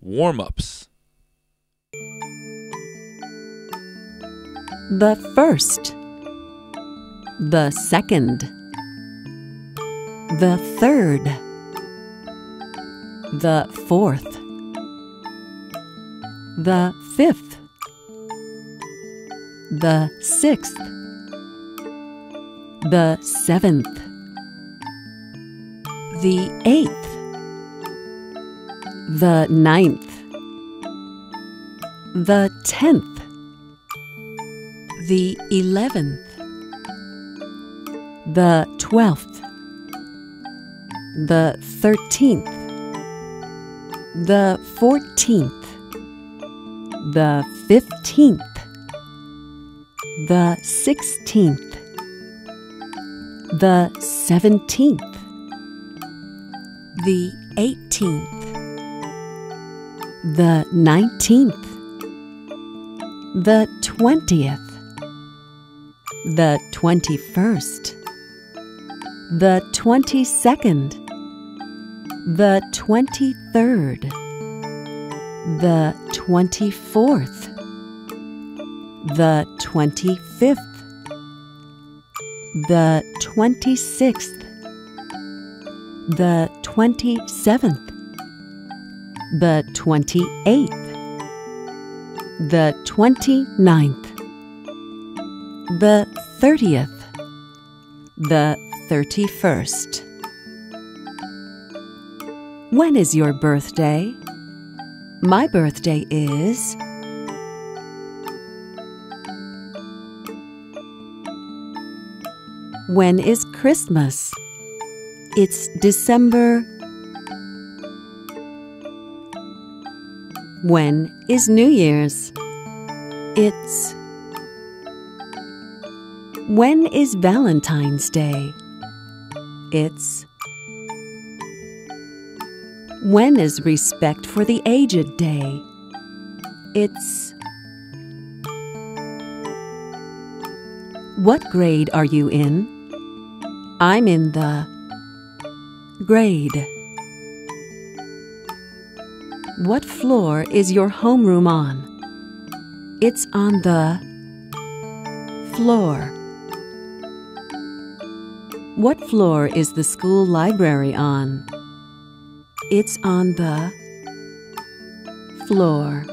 Warm-ups. The first, the second, the third, the fourth, the fifth, the sixth, the seventh, the eighth, the ninth, the 10th, the 11th, the 12th, the 13th, the 14th, the 15th, the 16th, the 17th, the 18th, the 19th, the 20th, the 21st, the 22nd, the 23rd, the 24th, the 25th, the 26th, the 27th, the 28th, the 29th, the 30th, the 31st. When is your birthday? My birthday is... When is Christmas? It's December. When is New Year's? It's... When is Valentine's Day? It's... When is Respect for the Aged Day? It's... What grade are you in? I'm in the... grade. What floor is your homeroom on? It's on the... floor. What floor is the school library on? It's on the... floor.